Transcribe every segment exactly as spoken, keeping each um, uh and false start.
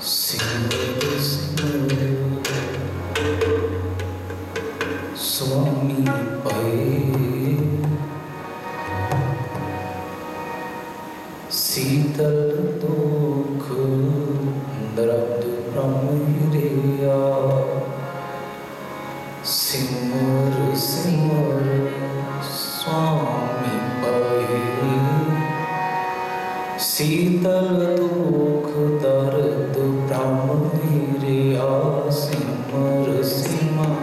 सिमर सिमर स्वामी पाए, शीतल दुख दर्द प्रमेरिया। सिमर सिमर स्वामी पाए, शीतल दुख दर्द प्रमेरिया। सिमर सिमर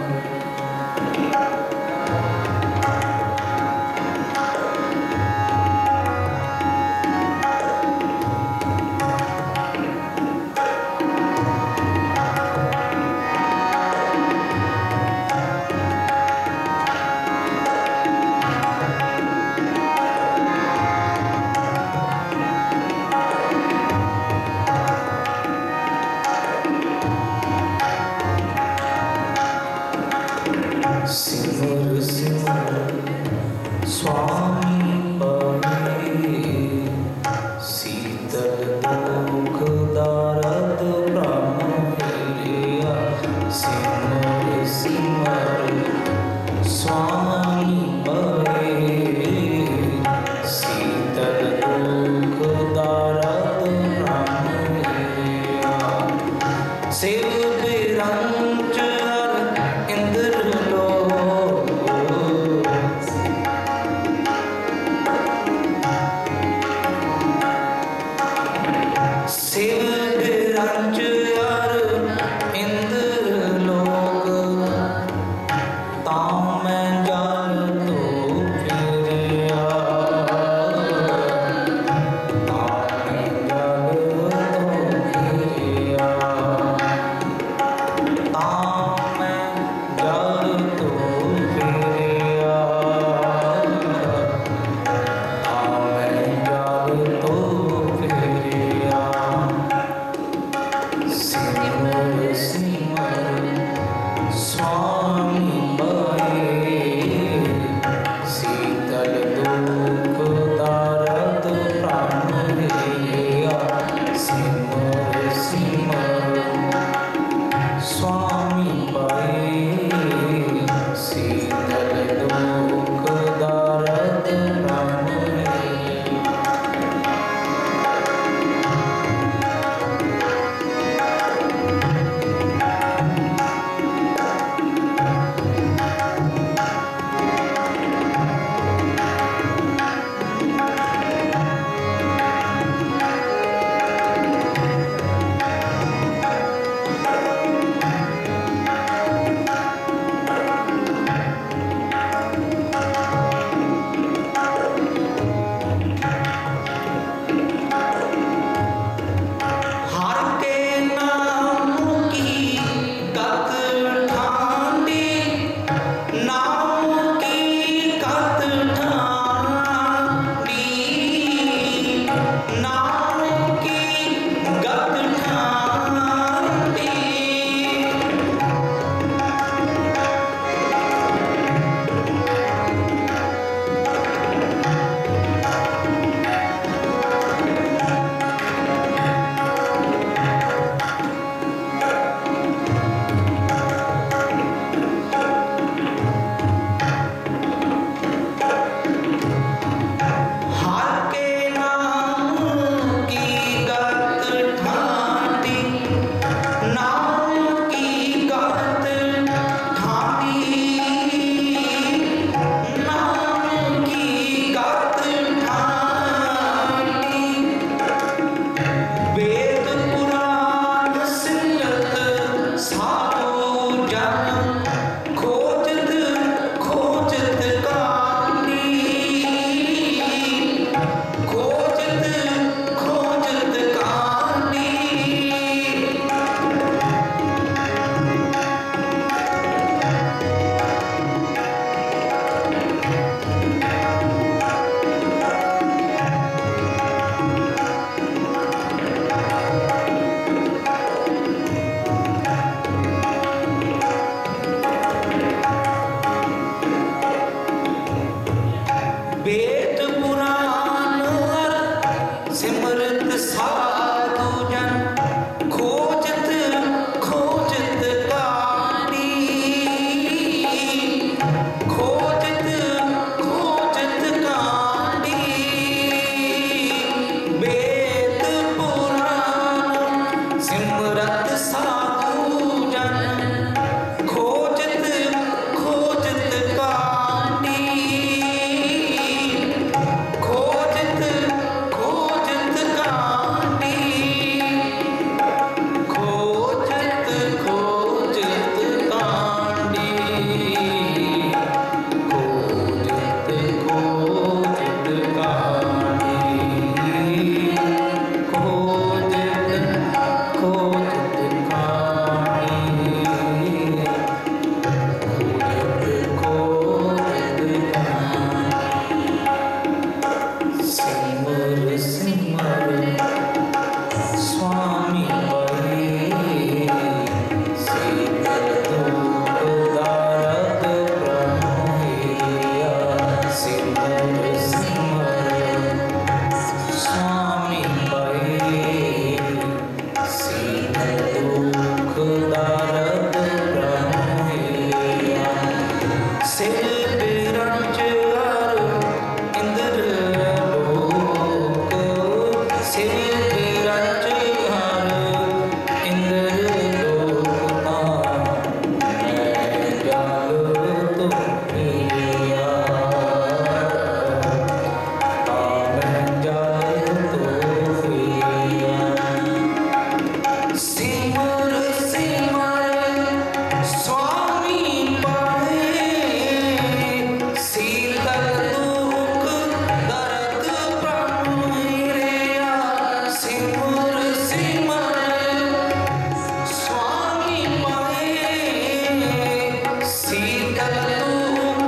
सिमर सिमर स्वामी पाए, शीतल दुख दर्द प्रमेरिया। सिमर सिमर स्वामी पाए, शीतल दुख दर्द प्रमेरिया। शिव बिरंच शिव बिरंच अर इंद्र लोक, तां मैं जल तो फिरिया। तां मैं जल तो फिरिया। सिमरत साधु जन खोजत खोजत कांडी खोजत खोजत कांडी खोजत खोजत कांडी खोजत खोजत कांडी खोजत खोजत कांडी खोजत खोजत सिमर सिमर स्वामी परे शीतल धूप दारक ब्रह्मैया सिमर सिमर स्वामी परे शीतल धूप दारक ब्रह्मैया सिर बिरंच हर इंद्र लोक सिर बिरंच हर इंद्र लोक मैं जल तो प्रिया मैं जल तो प्रिया सिमर सिमर स्वामी परे शीतल दुख दर्द ब्रह्मैया सिमर सिमर स्वामी परे शीतल दुख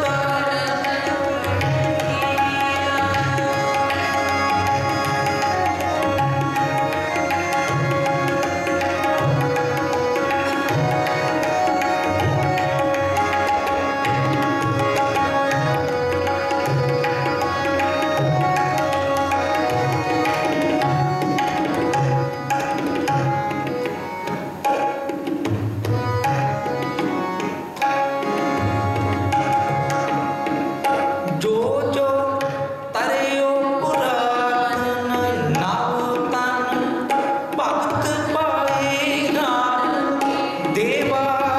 जो जो तरियो पुरातन नवतन भक्त पाएगा देवा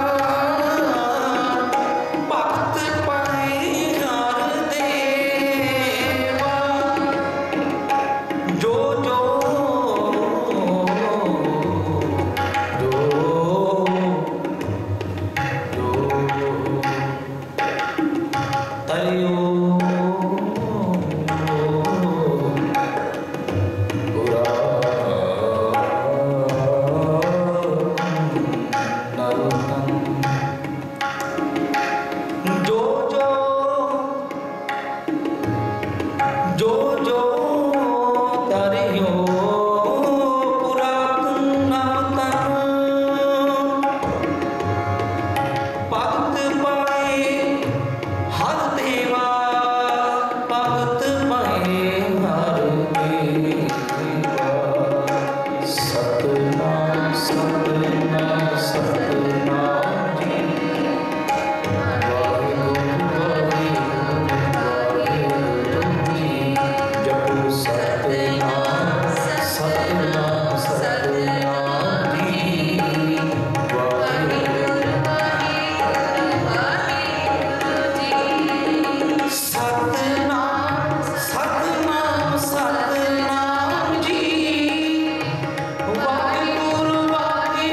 भक्त पाएगा देवा जो जो जो जो तरियो जो जो जो जो तरियो पुरातन नवतन भक्त पाए हर देवा भक्त पाए हर देवा सतनाम सतनाम सतनाम जी वाहिगुरु वाहिगुरु जी जपो सतनाम सतनाम सतनाम जी वाहिगुरु सतनाम सतनाम सतनाम जी वाहिगुरु वाहिगुरु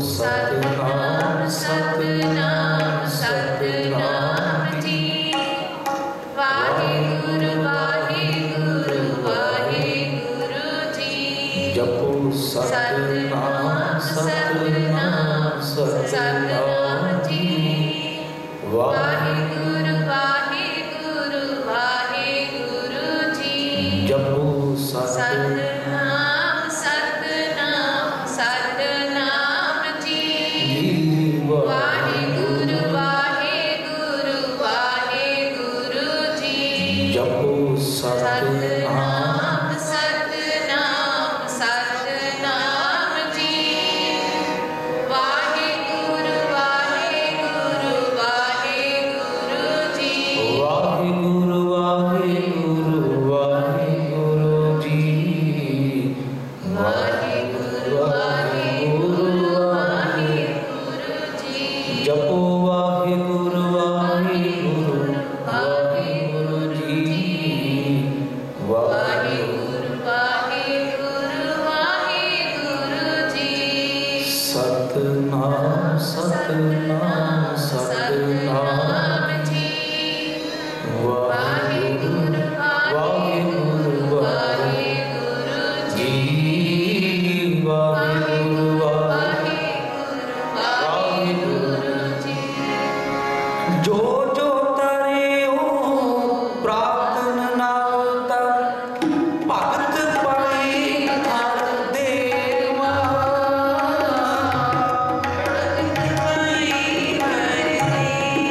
ਸਤਿਨਾਮ ਸਤਿਨਾਮ ਸਤਿਨਾਮ ਜੀ। ਵਾਹਿਗੁਰੂ ਵਾਹਿਗੁਰੂ ਵਾਹਿਗੁਰੂ ਜੀ। ਜਪੋ ਸਤਿਨਾਮ ਸਤਿਨਾਮ ਸਤਿਨਾਮ ਜੀ। ਵਾਹਿਗੁਰੂ ਵਾਹਿਗੁਰੂ ਵਾਹਿਗੁਰੂ ਜੀ। ਜਪੋ ਸਤਿਨਾਮ ਸਤਿਨਾਮ ਸਤਿਨਾਮ ਜੀ। ਵਾਹਿਗੁਰੂ ਵਾਹਿਗੁਰੂ ਵਾਹਿਗੁਰੂ ਜੀ। ਜਪੋ ਸਤਿਨਾਮ ਸਤਿਨਾਮ ਸਤਿਨਾਮ ਜੀ। ਵਾਹਿਗੁਰੂ ਵਾਹਿਗੁਰੂ ਵਾਹਿਗੁਰੂ ਜੀ। ਵਾਹਿਗੁਰੂ ਵਾਹਿਗੁਰੂ ਵਾਹਿਗੁਰੂ ਜੀ। ਵਾਹਿਗੁਰੂ ਵਾਹਿਗੁਰੂ ਵਾਹਿਗੁਰੂ ਜੀ। ਜਪੋ ਵਾਹਿਗੁਰੂ ਵਾਹਿਗੁਰੂ ਵਾਹਿਗੁਰੂ ਜੀ। ਵਾਹਿਗੁਰੂ ਵਾਹਿਗੁਰੂ ਵਾਹਿਗੁਰੂ ਜੀ। ਸਤਿਨਾਮ ਸਤਿਨਾਮ ਸਤਿਨਾਮ ਜੀ। ਵਾਹਿਗੁਰੂ ਵਾਹਿਗੁਰੂ ਵਾਹਿਗੁਰੂ ਜੀ। ਵਾਹਿਗੁਰੂ ਵਾਹਿਗੁਰੂ ਵਾਹਿਗੁਰੂ ਜੀ। ਜੋ ਜੋ ਤਰਿਓ ਪ੍ਰਾਪਤ ਨਾਮ ਤਰ ਭਗਤ ਪਾਈ ਹਰ ਦੇਵਾ। ਭਗਤ ਪਾਈ ਹਰ ਦੇਵਾ।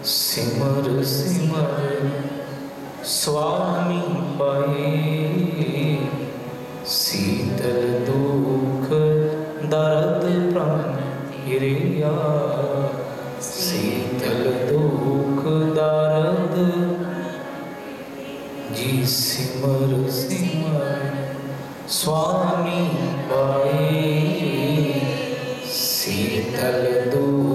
सिमर सिमर स्वामी पाए, शीतल दुख दर्द प्राण हिरिया, शीतल दुख दर्द जी सिमर सिमर स्वामी पाए, शीतल दुख